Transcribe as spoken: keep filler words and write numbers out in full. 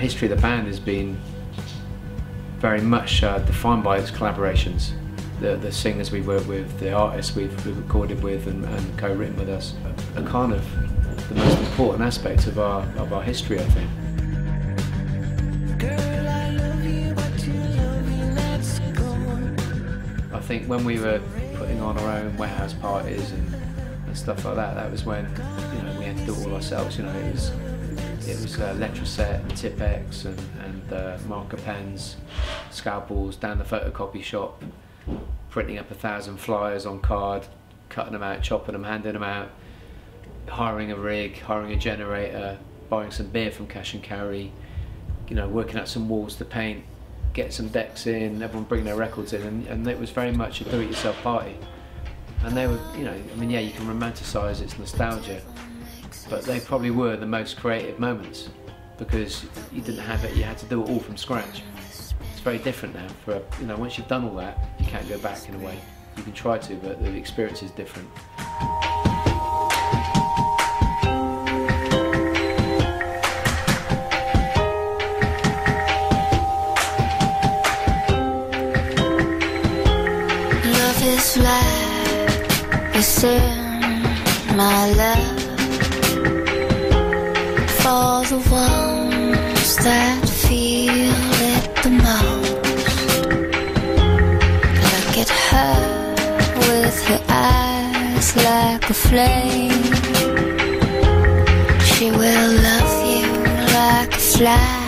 history of the band has been very much uh, defined by its collaborations. The, the singers we work with, the artists we've, we've recorded with and, and co-written with us are kind of the most important aspects of our, of our history, I think. I think when we were putting on our own warehouse parties and, and stuff like that, that was when, you know, we had to do it all ourselves. You know, it was it was uh, Letraset and Tipex and, and uh, marker pens, scalpels, down the photocopy shop, printing up a thousand flyers on card, cutting them out, chopping them, handing them out, hiring a rig, hiring a generator, buying some beer from cash and carry, you know, working out some walls to paint, get some decks in, everyone bring their records in, and, and it was very much a do-it-yourself party. And they were, you know, I mean, yeah, you can romanticise its nostalgia, but they probably were the most creative moments because you didn't have it, you had to do it all from scratch. It's very different now. For, you know, once you've done all that, you can't go back in a way. You can try to, but the experience is different. It's like it's in my love for the ones that feel it the most. Look at her with her eyes like a flame. She will love you like a fly.